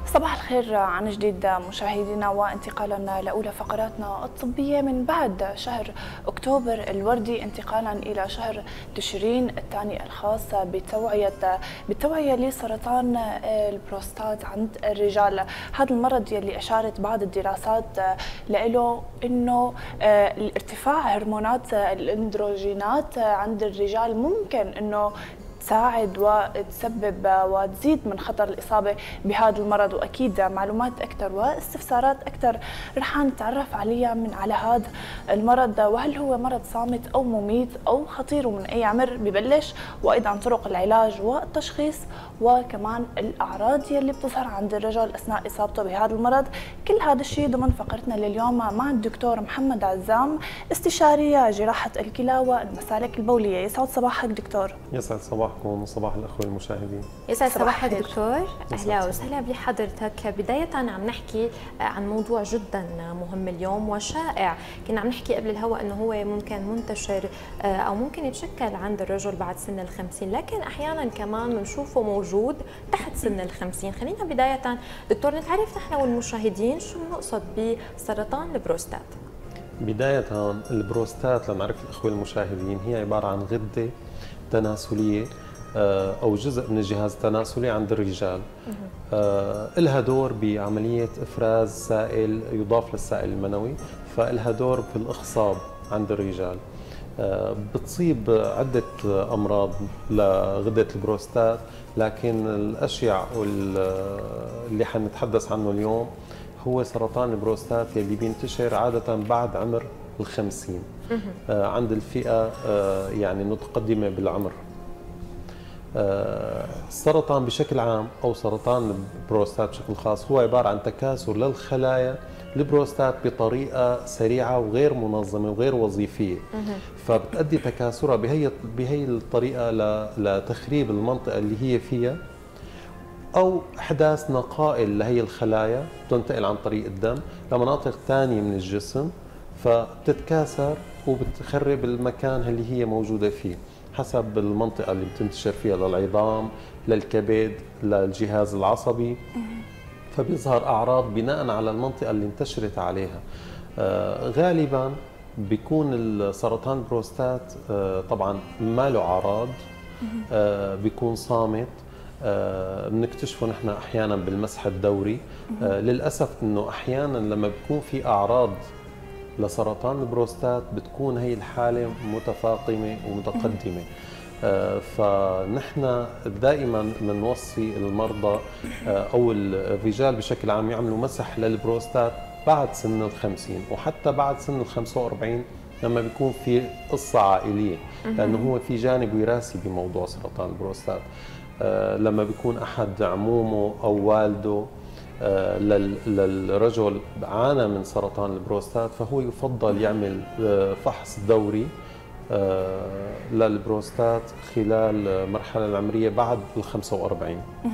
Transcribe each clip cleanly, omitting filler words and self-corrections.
صباح الخير عن جديد مشاهدينا، وانتقالا لأولى فقراتنا الطبية من بعد شهر أكتوبر الوردي انتقالا إلى شهر تشرين الثاني الخاص بالتوعية لسرطان البروستات عند الرجال. هذا المرض يلي أشارت بعض الدراسات له إنه ارتفاع هرمونات الاندروجينات عند الرجال ممكن إنه تساعد وتسبب وتزيد من خطر الإصابة بهذا المرض. وأكيد معلومات أكثر واستفسارات أكثر رح نتعرف عليها على هذا المرض، وهل هو مرض صامت أو مميت أو خطير ومن أي عمر ببلش، وأيضا طرق العلاج والتشخيص، وكمان الأعراض يلي بتظهر عند الرجل أثناء إصابته بهذا المرض. كل هذا الشيء ضمن فقرتنا لليوم مع الدكتور محمد عزام، استشاري جراحة الكلى والمسالك البولية. يسعد صباحك دكتور. يسعد صباحكم وصباح الأخوة المشاهدين. يسعد صباحك دكتور، أهلا وسهلا بحضرتك. بداية عم نحكي عن موضوع جدا مهم اليوم وشائع، كنا عم نحكي قبل الهواء أنه هو ممكن منتشر أو ممكن يتشكل عند الرجل بعد سن ال50، لكن أحيانا كمان بنشوفه موجود تحت سن ال50. خلينا بداية دكتور نتعرف نحن والمشاهدين شو بنقصد بسرطان البروستات. بداية البروستات لنعرف الأخوة المشاهدين هي عبارة عن غدة تناسلية أو جزء من الجهاز التناسلي عند الرجال. إلها دور بعملية إفراز سائل يضاف للسائل المنوي، فإلها دور في الإخصاب عند الرجال. بتصيب عدة أمراض لغدة البروستات، لكن الأشيع واللي حنتحدث عنه اليوم هو سرطان البروستات اللي بينتشر عادة بعد عمر ال50 عند الفئة يعني المتقدمة بالعمر. السرطان بشكل عام أو سرطان البروستات بشكل خاص هو عبارة عن تكاثر للخلايا البروستات بطريقة سريعة وغير منظمة وغير وظيفية، فبتؤدي تكاثرها بهي الطريقة لتخريب المنطقة اللي هي فيها، أو إحداث نقائل لهي الخلايا تنتقل عن طريق الدم لمناطق ثانية من الجسم، فبتتكاثر وبتخرب المكان اللي هي موجودة فيه حسب المنطقة اللي بتنتشر فيها، للعظام، للكبد، للجهاز العصبي، فبيظهر أعراض بناء على المنطقة اللي انتشرت عليها. غالبا بيكون السرطان البروستات طبعا ما له أعراض، بيكون صامت، بنكتشفه نحن أحيانا بالمسح الدوري. للأسف أنه أحيانا لما بيكون في أعراض لسرطان البروستات بتكون هي الحالة متفاقمة ومتقدمة. فنحن دائما بنوصي المرضى أو الرجال بشكل عام يعملوا مسح للبروستات بعد سن ال50 وحتى بعد سن ال45 لما بيكون في قصة عائلية، لأنه هو في جانب وراثي بموضوع سرطان البروستات. لما بيكون أحد عمومه أو والده للرجل عانى من سرطان البروستات، فهو يفضل يعمل فحص دوري للبروستات خلال المرحلة العمرية بعد ال45.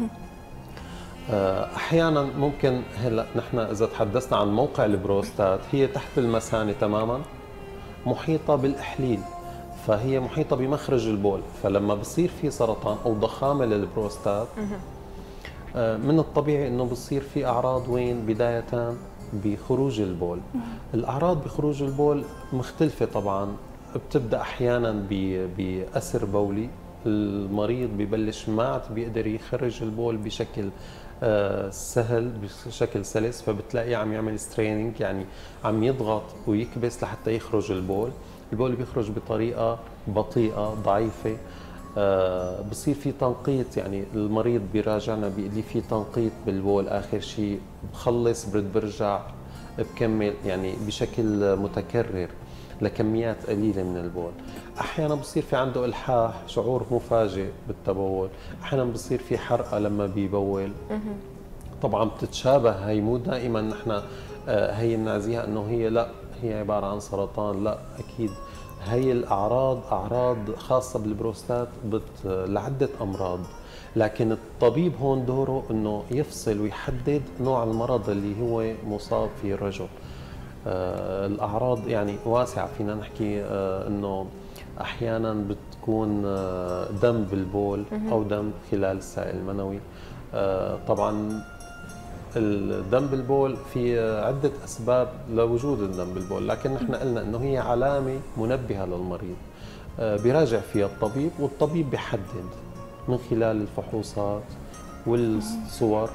أحيانا ممكن هلا نحن إذا تحدثنا عن موقع البروستات هي تحت المثانة تماما، محيطة بالإحليل، فهي محيطة بمخرج البول، فلما بصير في سرطان أو ضخامة للبروستات من الطبيعي انه بصير في اعراض وين بدايه بخروج البول. الاعراض بخروج البول مختلفه طبعا، بتبدا احيانا بأسر بولي، المريض ببلش ما عاد بيقدر يخرج البول بشكل سهل، بشكل سلس، فبتلاقيه عم يعمل ستريننج، يعني عم يضغط ويكبس لحتى يخرج البول. البول بيخرج بطريقه بطيئه ضعيفه. بصير في تنقيط، يعني المريض بيراجعنا بيقول لي في تنقيط بالبول، اخر شيء بخلص برجع بكمل، يعني بشكل متكرر لكميات قليله من البول. احيانا بصير في عنده الحاح، شعور مفاجئ بالتبول، احيانا بصير في حرقه لما بيبول. طبعا بتتشابه هي، مو دائما نحن هي بنعزيها انه هي لا هي عباره عن سرطان، لا اكيد هي الأعراض أعراض خاصة بالبروستات لعدة أمراض، لكن الطبيب هون دوره أنه يفصل ويحدد نوع المرض اللي هو مصاب فيه الرجل. الأعراض يعني واسعة، فينا نحكي أنه أحيانا بتكون دم بالبول أو دم خلال السائل المنوي. طبعا الدم بالبول في عدة أسباب لوجود الدم بالبول، لكن نحن قلنا أنه هي علامة منبهة للمريض بيراجع فيها الطبيب، والطبيب بيحدد من خلال الفحوصات والصور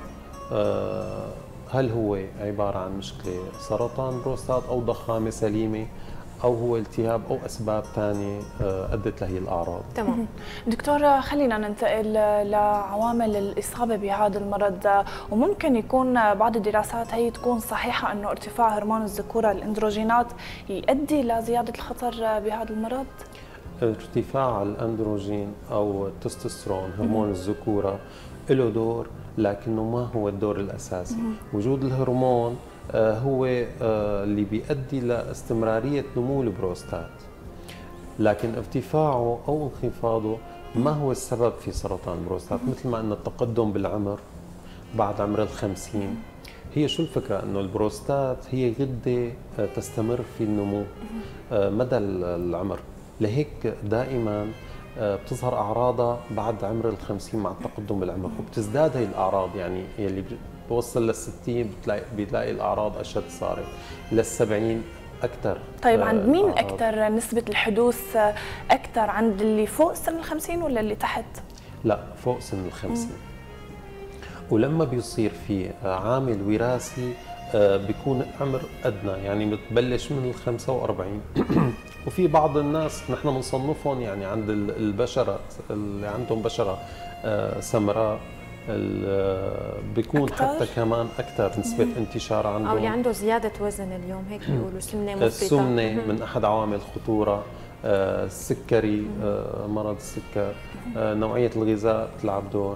هل هو عبارة عن مشكلة سرطان بروستات أو ضخامة سليمة أو هو التهاب أو أسباب ثانية أدت لهي الأعراض. تمام. دكتورة، خلينا ننتقل لعوامل الإصابة بهذا المرض، وممكن يكون بعض الدراسات هي تكون صحيحة أنه ارتفاع هرمون الذكورة الأندروجينات يؤدي لزيادة الخطر بهذا المرض؟ ارتفاع الأندروجين أو التستوستيرون هرمون الذكورة له دور، لكنه ما هو الدور الأساسي. وجود الهرمون هو اللي بيؤدي لاستمرارية نمو البروستات، لكن ارتفاعه أو انخفاضه ما هو السبب في سرطان البروستات. مثل ما أن التقدم بالعمر بعد عمر ال50، هي شو الفكرة؟ أنه البروستات هي غدة تستمر في النمو مدى العمر، لهيك دائما بتظهر أعراضها بعد عمر ال50 مع التقدم بالعمر، وبتزداد هي الأعراض. يعني يلي بوصل لل60 بتلاقي الأعراض أشد صارت، لل70 أكثر. طيب عند مين أكثر نسبة الحدوث؟ أكثر عند اللي فوق سن ال50 ولا اللي تحت؟ لا، فوق سن ال50. ولما بيصير في عامل وراثي بيكون عمر أدنى، يعني بتبلش من ال45. وفي بعض الناس نحن بنصنفهم يعني عند البشرة اللي عندهم بشرة سمراء بيكون أكتر. حتى كمان أكثر نسبة انتشار عندهم، أو اللي عنده زيادة وزن اليوم هيك بيقولوا سمنة مفرطة. السمنة من أحد عوامل الخطورة، السكري، مرض السكر، نوعية الغذاء بتلعب دور.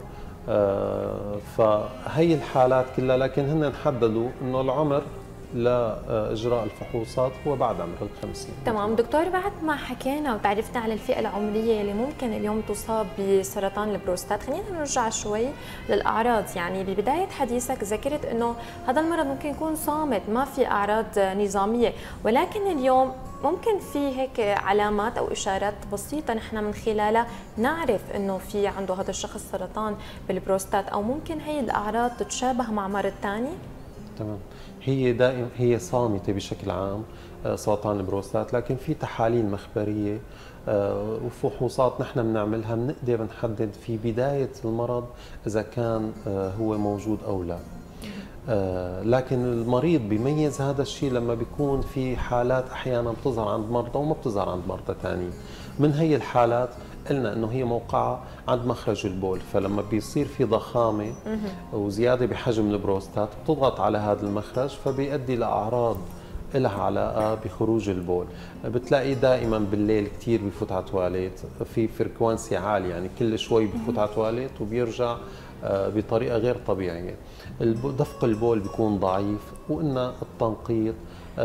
فهي الحالات كلها، لكن هن حددوا انه العمر لاجراء الفحوصات هو بعد عمر ال50. تمام دكتور، بعد ما حكينا وتعرفنا على الفئه العمريه اللي ممكن اليوم تصاب بسرطان البروستات، خلينا نرجع شوي للاعراض. يعني ببدايه حديثك ذكرت انه هذا المرض ممكن يكون صامت، ما في اعراض نظاميه، ولكن اليوم ممكن في هيك علامات او اشارات بسيطه نحن من خلالها نعرف انه في عنده هذا الشخص سرطان بالبروستات، او ممكن هي الاعراض تتشابه مع مرض ثاني؟ تمام. هي صامته بشكل عام سرطان البروستات، لكن في تحاليل مخبريه وفحوصات نحن بنعملها بنقدر نحدد في بدايه المرض اذا كان هو موجود او لا. لكن المريض بيميز هذا الشيء لما بيكون في حالات احيانا بتظهر عند مرضى وما بتظهر عند مرضى ثانيين. من هي الحالات قلنا انه هي موقعها عند مخرج البول، فلما بيصير في ضخامه وزياده بحجم البروستات بتضغط على هذا المخرج، فبيؤدي لاعراض لها علاقه بخروج البول. بتلاقي دائما بالليل كثير بفوت على تواليت، في فريكوانسي عاليه، يعني كل شوي بفوت على تواليت وبيرجع بطريقه غير طبيعيه. دفق البول بيكون ضعيف، وقلنا التنقيط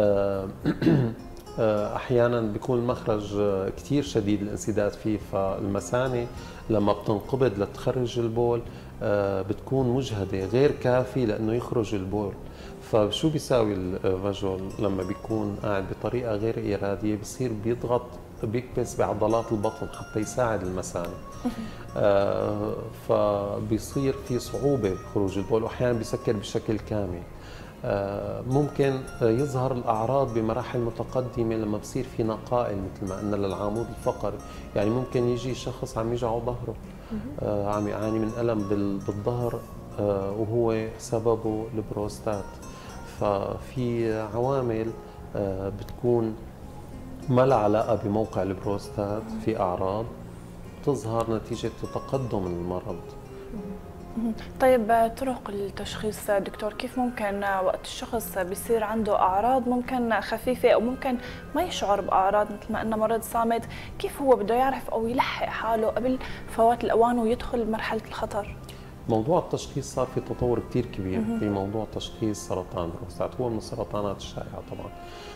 احيانا بيكون المخرج كثير شديد الانسداد فيه، فالمثانه لما بتنقبض لتخرج البول بتكون مجهده غير كافي لانه يخرج البول. فشو بيساوي الرجل لما بيكون قاعد بطريقه غير اراديه؟ بصير بيضغط، بيكبس بعضلات البطن حتى يساعد المثانه، فبيصير في صعوبه بخروج البول، واحيانا بيسكر بشكل كامل. ممكن يظهر الأعراض بمراحل متقدمة لما بصير في نقائل مثل ما قلنا للعمود الفقري. يعني ممكن يجي شخص عم يجعه ظهره، عم يعاني من ألم بالظهر وهو سببه البروستات. ففي عوامل بتكون ما لها علاقة بموقع البروستات، في أعراض تظهر نتيجة تقدم المرض. طيب طرق التشخيص دكتور، كيف ممكن وقت الشخص بيصير عنده أعراض ممكن خفيفة أو ممكن ما يشعر بأعراض مثل ما قلنا مرض صامت، كيف هو بده يعرف أو يلحق حاله قبل فوات الأوان ويدخل بمرحلة الخطر؟ موضوع التشخيص صار في تطور كثير كبير في موضوع تشخيص سرطان البروستات، هو من السرطانات الشائعة طبعا.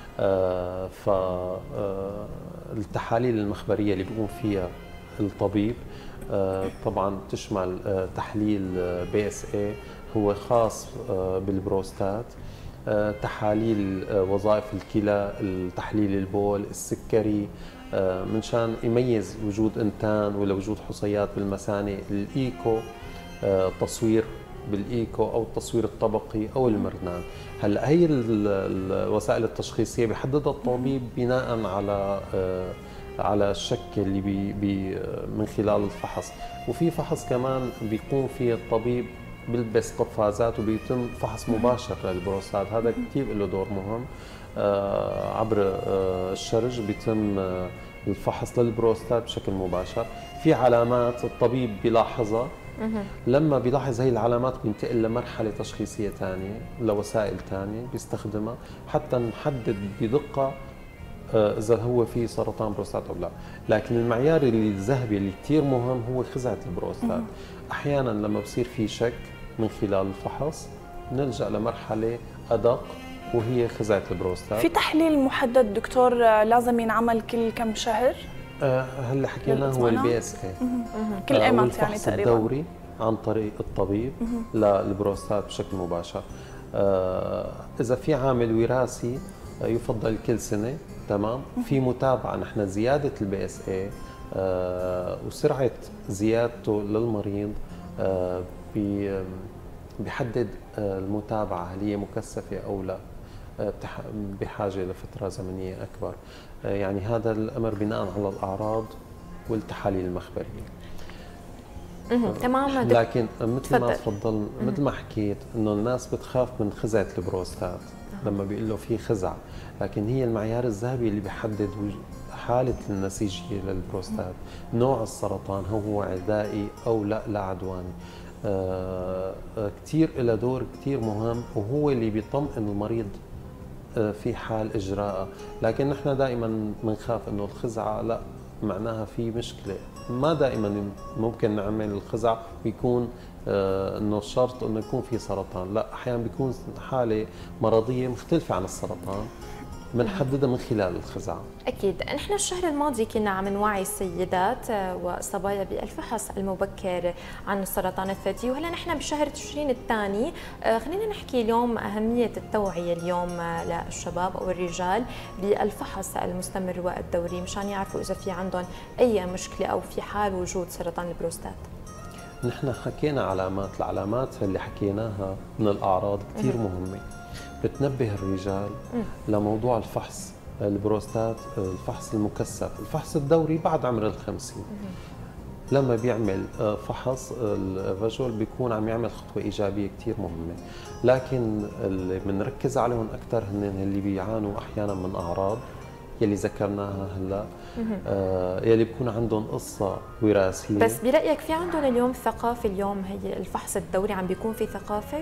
فالتحاليل المخبرية اللي بيقوم فيها الطبيب طبعا تشمل تحليل PSA هو خاص بالبروستات، تحاليل وظائف الكلى، تحليل البول، السكري منشان يميز وجود انتان ولا وجود حصيات بالمثانه، الايكو تصوير بالايكو او التصوير الطبقي او المرنان. هلا هي الوسائل التشخيصيه بيحددها الطبيب بناء على الشك اللي بي من خلال الفحص. وفي فحص كمان بيقوم فيه الطبيب، بيلبس قفازات وبيتم فحص مباشر للبروستات. هذا كثير له دور مهم. عبر الشرج بيتم الفحص للبروستات بشكل مباشر. في علامات الطبيب بيلاحظها، لما بيلاحظ هي العلامات بينتقل لمرحله تشخيصيه ثانيه، لوسائل ثانيه بيستخدمها حتى نحدد بدقه اذا هو في سرطان بروستات او لا. لكن المعيار الذهبي اللي كثير مهم هو خزعه البروستات. احيانا لما بصير في شك من خلال الفحص نلجا لمرحله ادق وهي خزعه البروستات. في تحليل محدد دكتور لازم ينعمل كل كم شهر؟ هلا حكينا هو البي اس اي كل ايمت يعني الفحص تقريبا الدوري عن طريق الطبيب للبروستات بشكل مباشر. اذا في عامل وراثي يفضل كل سنه. تمام. في متابعه، نحن زياده البي اس اي وسرعه زيادته للمريض بيحدد المتابعه هل هي مكثفه او لا، بحاجه لفتره زمنيه اكبر. يعني هذا الامر بناء على الاعراض والتحاليل المخبريه. تماما. لكن مثل ما تفضل، مثل ما حكيت انه الناس بتخاف من خزعه البروستات لما بيقول له في خزع، لكن هي المعيار الذهبي اللي بيحدد حاله النسيجيه للبروستات، نوع السرطان هو عدائي او لا عدواني. كثير له دور كثير مهم، وهو اللي بيطمئن المريض في حال اجراءه. لكن نحن دائما بنخاف انه الخزعه لا معناها في مشكله. ما دائما ممكن نعمل الخزع ويكون انه شرط انه يكون في سرطان، لا، احيانا بيكون حاله مرضيه مختلفه عن السرطان بنحددها من خلال الخزعه. اكيد. نحن الشهر الماضي كنا عم نوعي السيدات والصبايا بالفحص المبكر عن السرطان الثدي، وهلا نحن بشهر تشرين الثاني. خلينا نحكي اليوم اهميه التوعيه اليوم للشباب او الرجال بالفحص المستمر والدوري مشان يعرفوا اذا في عندهم اي مشكله او في حال وجود سرطان البروستات. نحن حكينا العلامات اللي حكيناها من الاعراض كثير مهمه، بتنبه الرجال لموضوع الفحص البروستات، الفحص المكثف، الفحص الدوري بعد عمر ال50. لما بيعمل فحص الرجل بيكون عم يعمل خطوه ايجابيه كثير مهمه. لكن اللي بنركز عليهم اكثر هن اللي بيعانوا احيانا من اعراض يلي ذكرناها هلا، يلي بيكون عندهم قصه وراثيه. بس برايك في عندهم اليوم ثقافه؟ اليوم هي الفحص الدوري عم بيكون في ثقافه؟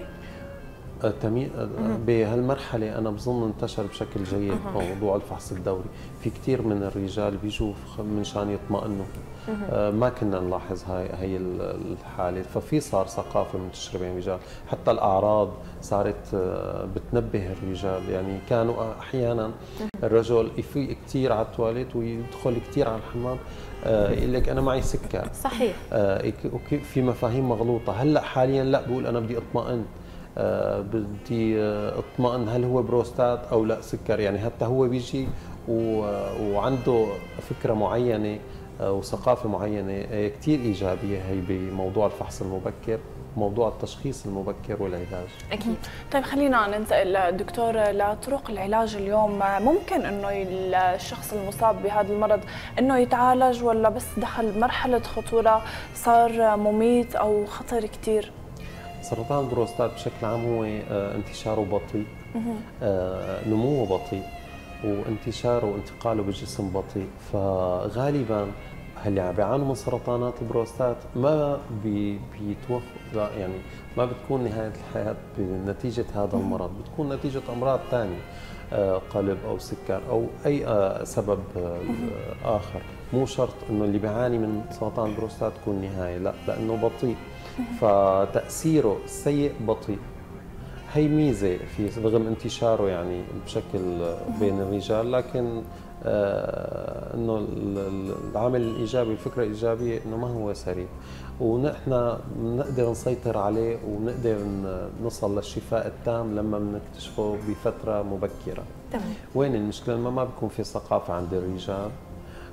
بهالمرحله انا بظن انتشر بشكل جيد موضوع الفحص الدوري. في كثير من الرجال بيجوا منشان يطمئنوا. ما كنا نلاحظ هاي الحاله، ففي صار ثقافه منتشره بين الرجال. حتى الاعراض صارت بتنبه الرجال. يعني كانوا احيانا الرجل يفيق كثير على التواليت ويدخل كثير على الحمام، يقول لك انا معي سكر. صحيح. في مفاهيم مغلوطه. هلا حاليا لا، بقول انا بدي اطمئن، بدي اطمئن هل هو بروستات او لا سكر. يعني حتى هو بيجي وعنده فكره معينه وثقافه معينه كثير ايجابيه هي بموضوع الفحص المبكر، موضوع التشخيص المبكر والعلاج. اكيد. طيب خلينا ننتقل دكتور لطرق العلاج اليوم. ممكن انه الشخص المصاب بهذا المرض انه يتعالج، ولا بس دخل مرحله خطوره صار مميت او خطر كثير؟ سرطان البروستات بشكل عام هو انتشاره بطيء، نموه بطيء، وانتشاره وانتقاله بالجسم بطيء. فغالبا اللي عم بيعانوا من سرطانات البروستات ما بيتوفوا، يعني ما بتكون نهايه الحياه بنتيجه هذا المرض، بتكون نتيجه امراض ثانيه، قلب او سكر او اي سبب اخر. مو شرط انه اللي بيعاني من سرطان البروستات تكون نهايه، لا، لانه بطيء، فتاثيره السيء بطيء. هي ميزه في رغم انتشاره يعني بشكل بين الرجال، لكن انه العامل الايجابي، الفكره الايجابيه انه ما هو سريع، ونحن بنقدر نسيطر عليه وبنقدر نصل للشفاء التام لما بنكتشفه بفتره مبكره. تمام. وين المشكله؟ لما ما بيكون في ثقافه عند الرجال،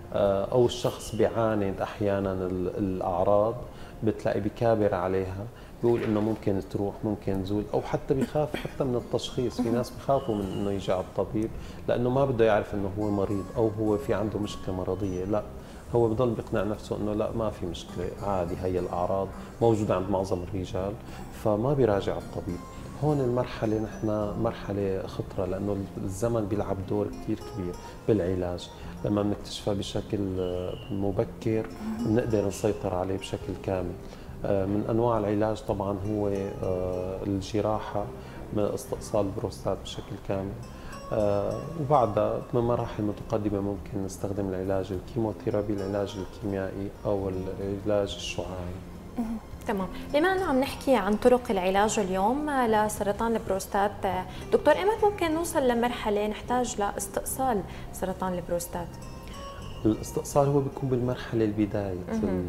او الشخص بيعاند احيانا الاعراض، بتلاقي بكابر عليها، بيقول انه ممكن تروح ممكن تزول، او حتى بيخاف حتى من التشخيص. في ناس بيخافوا من انه يجي على الطبيب لانه ما بده يعرف انه هو مريض او هو في عنده مشكله مرضيه. لا، هو بضل بيقنع نفسه انه لا ما في مشكله، عادي، هي الاعراض موجوده عند معظم الرجال، فما بيراجع الطبيب. هون المرحله نحن مرحله خطره، لانه الزمن بيلعب دور كثير كبير بالعلاج. لما بنكتشفها بشكل مبكر بنقدر نسيطر عليه بشكل كامل. من انواع العلاج طبعا هو الجراحه من استئصال البروستات بشكل كامل. وبعدها بمراحل متقدمه ممكن نستخدم العلاج الكيموثيرابي، العلاج الكيميائي او العلاج الشعاعي. تمام. بما انه عم نحكي عن طرق العلاج اليوم لسرطان البروستات، دكتور ايمت ممكن نوصل لمرحله نحتاج لاستئصال سرطان البروستات؟ الاستئصال هو بيكون بالمرحله البدايه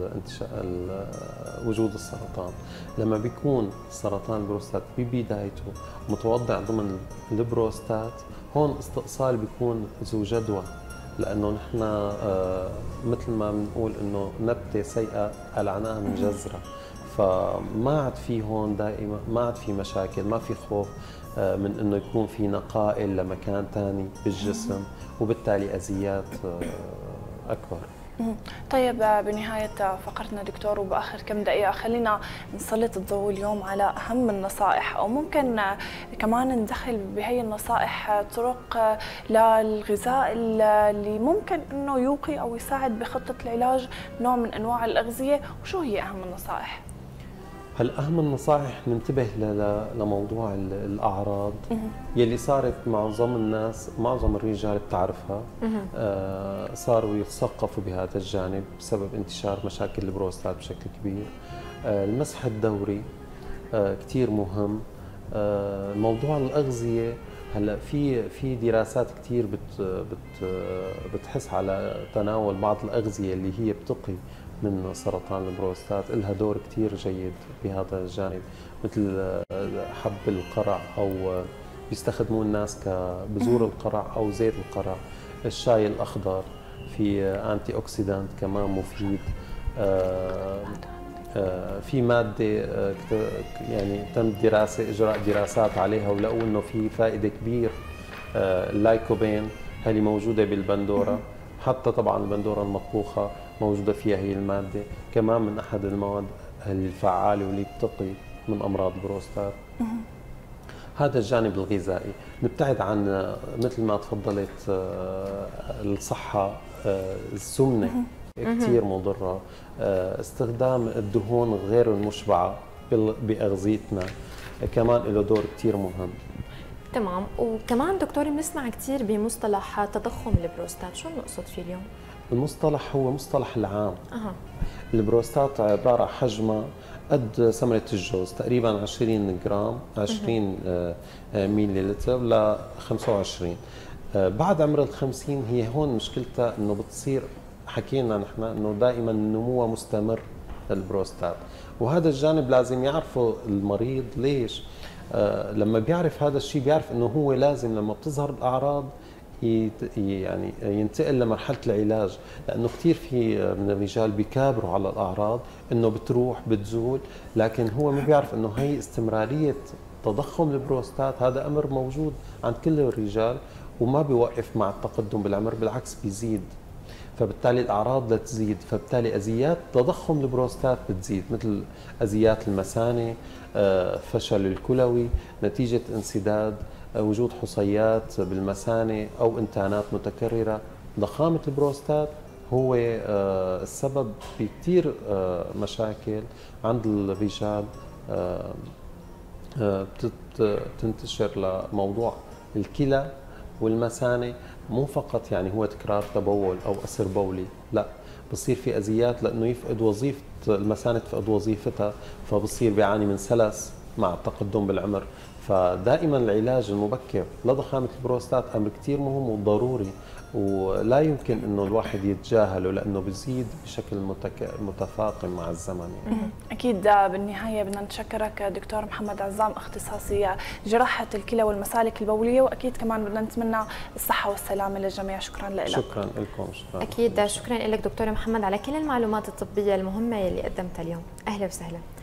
وجود السرطان. لما بيكون سرطان البروستات ببدايته متوضع ضمن البروستات، هون الاستئصال بيكون ذو جدوى، لانه نحن مثل ما بنقول انه نبته سيئه قلعناها من جذرها. فما عاد في هون دائما، ما عاد في مشاكل، ما في خوف من انه يكون في نقائل لمكان ثاني بالجسم، وبالتالي اذيات اكبر. طيب، بنهاية فقرتنا دكتور وبآخر كم دقيقة خلينا نسلط الضوء اليوم على أهم النصائح، أو ممكن كمان ندخل بهي النصائح طرق للغذاء اللي ممكن أنه يوقي أو يساعد بخطة العلاج نوع من أنواع الأغذية. وشو هي أهم النصائح؟ هلا أهم النصائح ننتبه لموضوع الأعراض يلي صارت معظم الناس، معظم الرجال بتعرفها، صاروا يتثقفوا بهذا الجانب بسبب انتشار مشاكل البروستات بشكل كبير. المسح الدوري كثير مهم. موضوع الأغذية، هلا في دراسات كثير بتحث على تناول بعض الأغذية اللي هي بتقي من سرطان البروستات، لها دور كثير جيد بهذا الجانب، مثل حب القرع، او بيستخدموه الناس كبذور القرع او زيت القرع. الشاي الاخضر في انتي اوكسيدانت كمان مفيد. في ماده يعني تم اجراء دراسات عليها ولقوا انه في فائده كبير، اللايكوبين اللي موجوده بالبندوره، حتى طبعا البندوره المطبوخه موجوده فيها هي الماده، كمان من احد المواد الفعاله واللي بتقي من امراض البروستات. هذا الجانب الغذائي. نبتعد عن مثل ما تفضلت الصحه، السمنه كثير مضره، استخدام الدهون غير المشبعه باغذيتنا كمان له دور كثير مهم. تمام. وكمان دكتور بنسمع كثير بمصطلح تضخم البروستات، شو بنقصد فيه اليوم؟ المصطلح هو مصطلح العام. البروستات عباره عن حجمها قد ثمره الجوز، تقريبا 20 جرام، 20 ميلي لتر ل 25. بعد عمر ال50 هي هون مشكلتها انه بتصير، حكينا نحن انه دائما نموها مستمر للبروستات، وهذا الجانب لازم يعرفه المريض. ليش؟ لما بيعرف هذا الشيء بيعرف انه هو لازم لما بتظهر الاعراض يعني ينتقل لمرحله العلاج، لانه كثير في من الرجال بيكابروا على الاعراض انه بتروح بتزول، لكن هو ما بيعرف انه هي استمراريه تضخم البروستات هذا امر موجود عند كل الرجال وما بيوقف مع التقدم بالعمر، بالعكس بيزيد. فبالتالي الاعراض لتزيد، فبالتالي اذيات تضخم البروستات بتزيد، مثل اذيات المثانه، فشل الكلوي نتيجه انسداد، وجود حصيات بالمثانه او انتانات متكرره. ضخامه البروستات هو السبب بكثير مشاكل عند الرجال تنتشر لموضوع الكلى والمثانه. مو فقط يعني هو تكرار تبول او اسر بولي، لا، بصير في اذيات لانه يفقد وظيفه المثانه، تفقد وظيفتها، فبصير بيعاني من سلس مع التقدم بالعمر. فدائما العلاج المبكر لضخامه البروستات امر كثير مهم وضروري، ولا يمكن انه الواحد يتجاهله لانه بيزيد بشكل متفاقم مع الزمن. اكيد. بالنهايه بدنا نتشكرك دكتور محمد عزام، اختصاصي جراحه الكلى والمسالك البوليه، واكيد كمان بدنا نتمنى الصحه والسلامه للجميع. شكرا لك. شكرا لكم. شكرا. اكيد شكرا لك دكتور محمد على كل المعلومات الطبيه المهمه اللي قدمتها اليوم. اهلا وسهلا.